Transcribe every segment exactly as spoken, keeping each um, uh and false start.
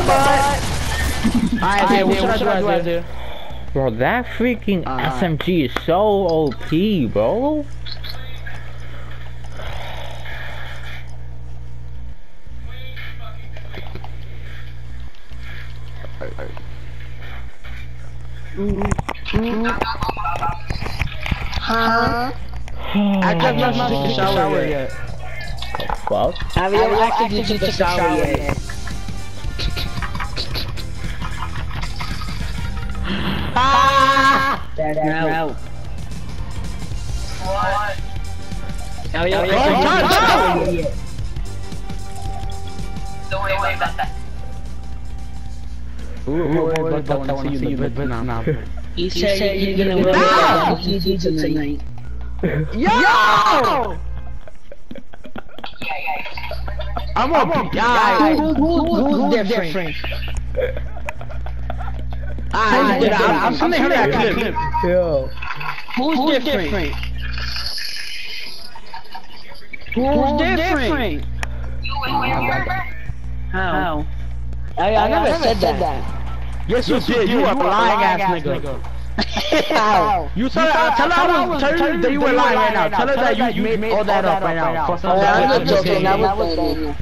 bud. Alright, what should I do out there? Bro, that freaking uh, S M G is so O P, bro. Huh? I just not took the shower yet. The fuck? Have you actually took the shower yet? Ah! No. What? Have you actually took the shower yet? Don't worry about that. Ooh, boy, but I wanna see you in the bed now. He said you're gonna work out tonight. Yo! I'm a guy. Who's different? I'm gonna hear that clip. Yo. Who's different? Who's different? How? I, I never said that. Yes, you did. You a lying ass nigga. How? You tell her, tell her I was, tell her that you were lying right now. Tell her that you made all that up right now. For some I'm not joking. I was saying.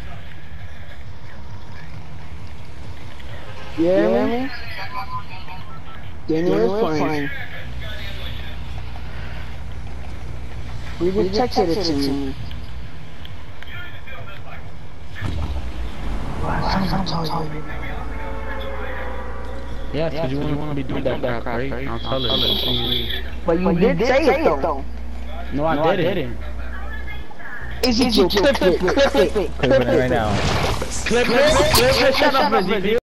You hear me? Daniel is fine. We just texted it to me. Yes, because you want to be doing that crap, right? I'll tell her. But you did say it though. No, I didn't. Ezekiel, clip it, clip it, clip it Clipping right now. Clip it, clip it, shut up, Ezekiel.